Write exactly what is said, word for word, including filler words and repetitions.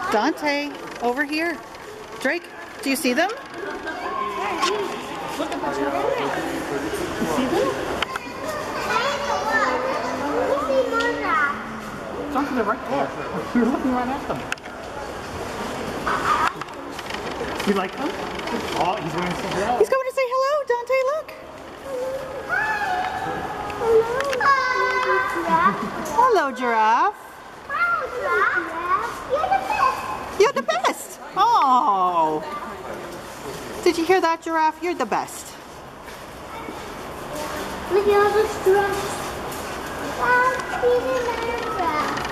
Dante, over here. Drake, do you see them? Look at the giraffe. You see them? Dante, they're right there. You're looking right at them. You like them? Oh, he's going to say hello. He's going to say hello, Dante, look. Hello, giraffe. You're the best. Oh. Did you hear that, giraffe? You're the best. Look at all the stripes.